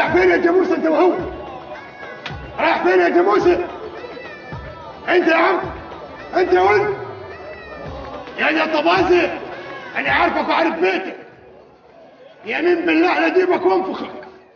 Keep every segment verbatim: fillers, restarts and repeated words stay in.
رايح فين يا جاموسه انت وهو؟ رايح فين يا جاموسه؟ انت يا عم، انت يا ولد يا يا طبازه، انا عارفك وعارف بيتك. يمين بالله لا اجيبك وانفخك.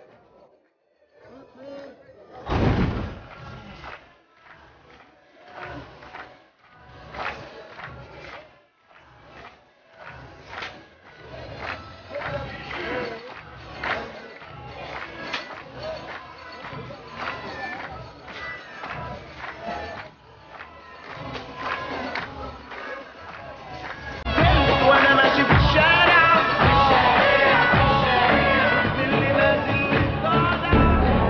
وانا ماشي في الشارع اللي نازل طالع.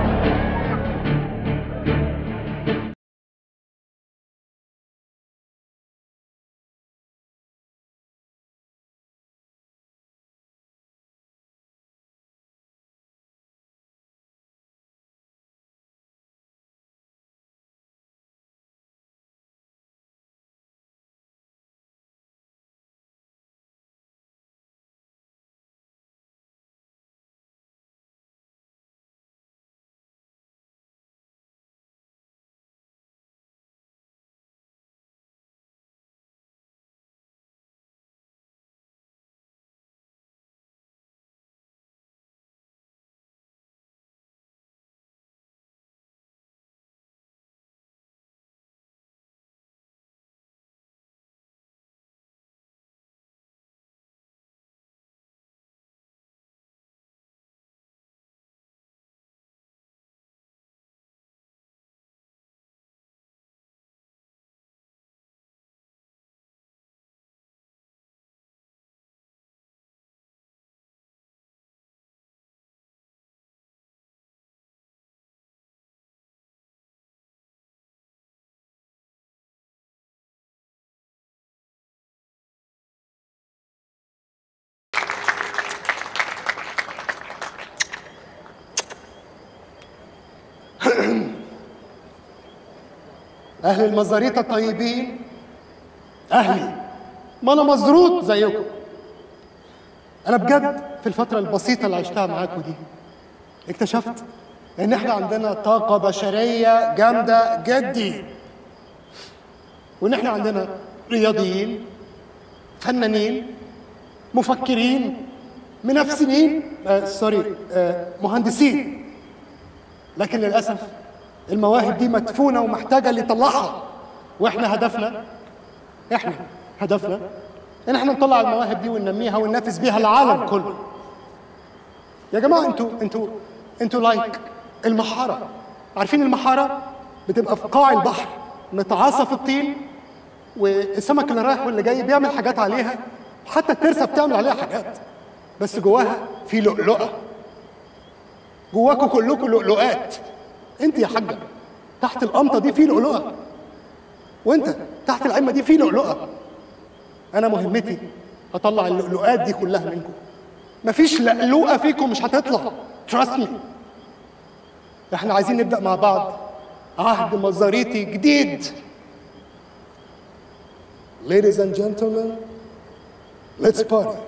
أهل المزاريطة الطيبين، أهلي، ما أنا مزروط زيكم. أنا بجد في الفترة البسيطة اللي عشتها معاكم دي اكتشفت إن إحنا عندنا طاقة بشرية جامدة جدي، وإن إحنا عندنا رياضيين، فنانين، مفكرين، منافسين، آه سوري آه مهندسين. لكن للأسف المواهب دي مدفونة ومحتاجة اللي يطلعها، واحنا هدفنا احنا هدفنا ان احنا نطلع المواهب دي وننميها وننافس بيها العالم كله. يا جماعة انتوا انتوا انتوا لايك المحارة. عارفين المحارة؟ بتبقى في قاع البحر متعاصة في الطين، والسمك اللي رايح واللي جاي بيعمل حاجات عليها، حتى الترسة بتعمل عليها حاجات، بس جواها في لؤلؤة. جواكوا كلكوا لؤلؤات. انت يا حاجة تحت القمطة دي في لؤلؤة، وانت تحت العمة دي في لؤلؤة. انا مهمتي اطلع اللؤلؤات دي كلها منكم. مفيش لؤلؤة فيكم مش هتطلع، trust me. احنا عايزين نبدأ مع بعض عهد مزاريطي جديد. Ladies and gentlemen, let's party.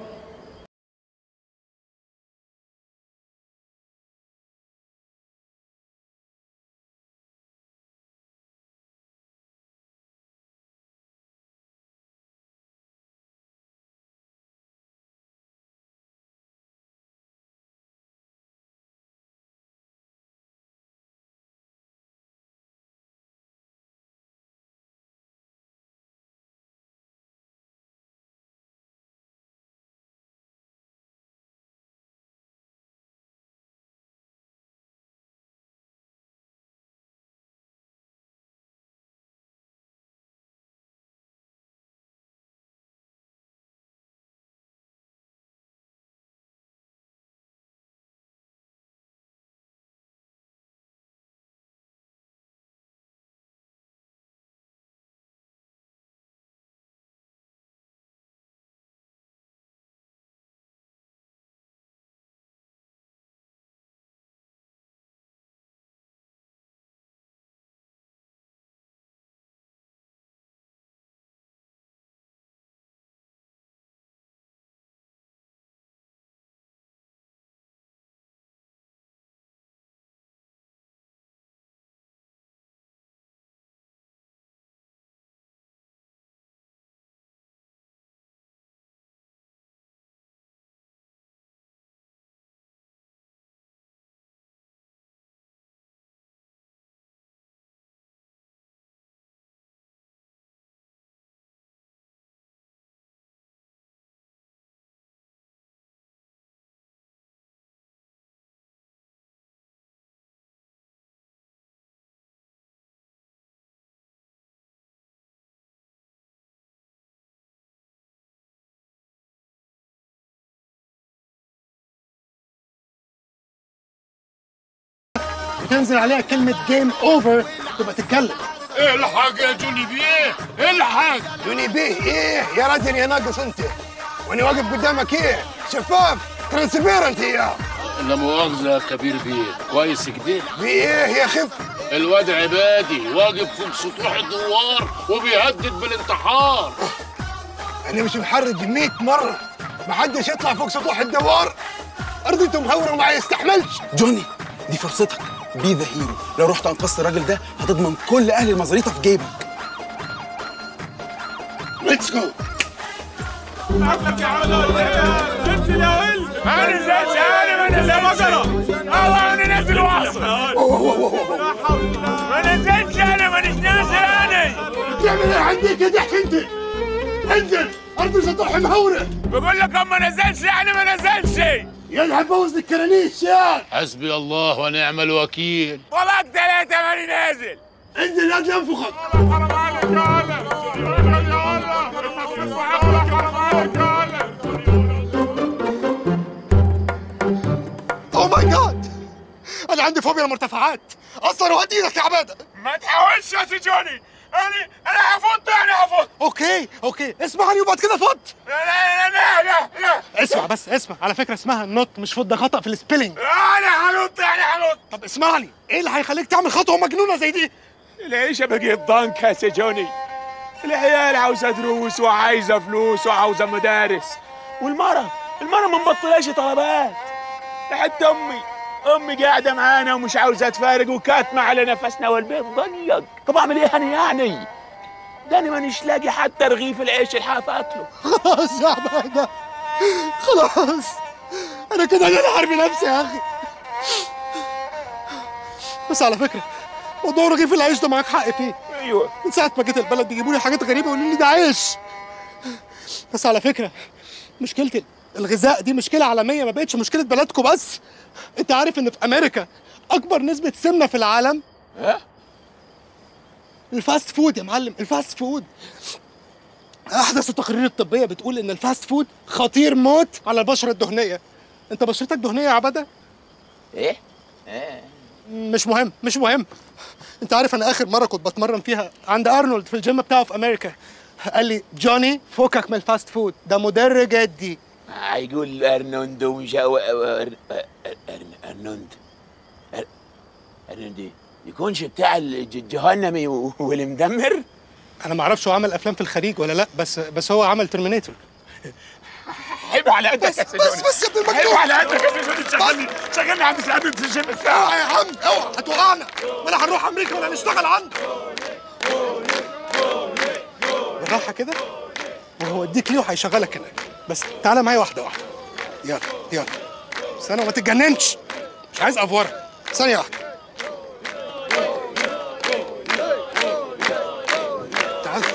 تنزل عليها كلمه جيم اوفر تبقى تتكلم. الحق يا جوني بيه، الحق. جوني بيه ايه يا راجل يا ناقص انت، وانا واقف قدامك ايه شفاف ترانسبيرنت يا. لا مؤاخذة يا كبير بيه، كويس كده؟ بيه ايه يا خف؟ الواد عبادي واقف فوق سطوح الدوار وبيهدد بالانتحار. انا مش محرج مية مرة محدش يطلع فوق سطوح الدوار. ارضيته مهورة وما يستحملش. جوني دي فرصتك، بي ذا هيرو. لو رحت انقذت الراجل ده هتضمن كل اهل المزاريطه في جيبك. ليتس جو. قبلك يا عم انزل يا ولد. ما نزلش انا، ما نزلش الله، انا نازل واصل. ما نزلش انا، ما نازل انا. بتعمل ايه عندك يا ضحك انت؟ انزل ارض سطوح مهورة. بقول لك ما نزلش يعني ما نزلش. يلا هتبوظ لك كرانيش يا. حسبي الله ونعم الوكيل. والله ثلاثة ماني نازل. انزل يا اجل انفخك. حرام عليك يا ولد. يا اوه ماي جاد، انا عندي فوبيا المرتفعات. اصلا وهات ايدك يا عباده. ما تحاولش يا سي جوني، انا انا هفوت، انا هفوت. اوكي اوكي اسمعني وبعد كده فوت. لا لا لا لا لا اسمع بس اسمع، على فكره اسمها نوت مش فوت، ده خطا في السبيلنج. انا هنط، انا هنط. طب اسمعني، ايه اللي هيخليك تعمل خطوه مجنونه زي دي؟ العيشة بقيت ضنك يا سي جوني. العيال عاوزة دروس وعايزة فلوس وعاوزة مدارس، والمرة المرة ما مبطلاش طلبات. حتى أمي أمي قاعدة معانا ومش عاوزة تفارق وكاتمة على نفسنا والبيت ضيق. طب أعمل إيه أنا يعني؟ ده أنا مانيش لاقي حتى رغيف العيش الحاف أكله. خلاص يا عباده خلاص، انا كده انا حارب نفسي يا اخي. بس على فكره موضوع رغيف العيش ده معاك حق فيه. أيوه من ساعه ما جيت البلد بيجيبوا لي حاجات غريبه ويقولوا لي ده عيش. بس على فكره مشكله الغذاء دي مشكله عالميه، ما بقتش مشكله بلدكم بس. انت عارف ان في امريكا اكبر نسبه سمنه في العالم ها؟ الفاست فود يا معلم، الفاست فود. احدث التقارير الطبيه بتقول ان الفاست فود خطير موت على البشره الدهنيه. انت بشرتك دهنيه يا عبده؟ إيه؟ إيه؟ مش مهم مش مهم. انت عارف انا اخر مره كنت بتمرن فيها عند ارنولد في الجيم بتاعه في امريكا، قال لي جوني فكك من الفاست فود، ده مدرج جدي. هيقول ارنوند ومش ارنوند ارنوند يكونش بتاع الجهنمي والمدمر. انا ما اعرفش هو عمل افلام في الخليج ولا لا، بس بس هو عمل ترمينيتور. عيب على قدك بس يا سي جوني. بس بس يا ابن عيب المجنون. على قدك يا سي جوني، تشغلني تشغلني عند سلامي في الجيم اوعى بتاعي. يا عم اوعى هتوقعنا، ولا هنروح امريكا ولا نشتغل عنده. بالراحه كده وهو اديك ليه وهيشغلك هناك. بس تعالى معايا واحده واحده. يلا يلا استنى وما تتجننش، مش عايز افوره. ثانيه واحده. تعال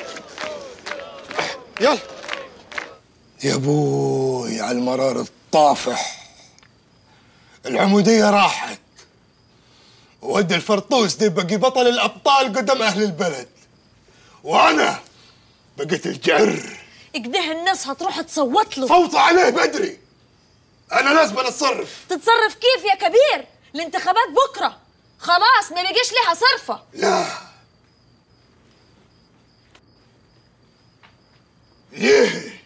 يلا. يا بوي على المرار الطافح، العمودية راحت وود الفرطوس دي بقي بطل الأبطال قدام أهل البلد، وأنا بقيت الجر. اكده الناس هتروح تصوت له. صوت عليه بدري، أنا لازم أتصرف. تتصرف كيف يا كبير؟ الانتخابات بكره خلاص ما بيجيش ليها صرفه. لا ليه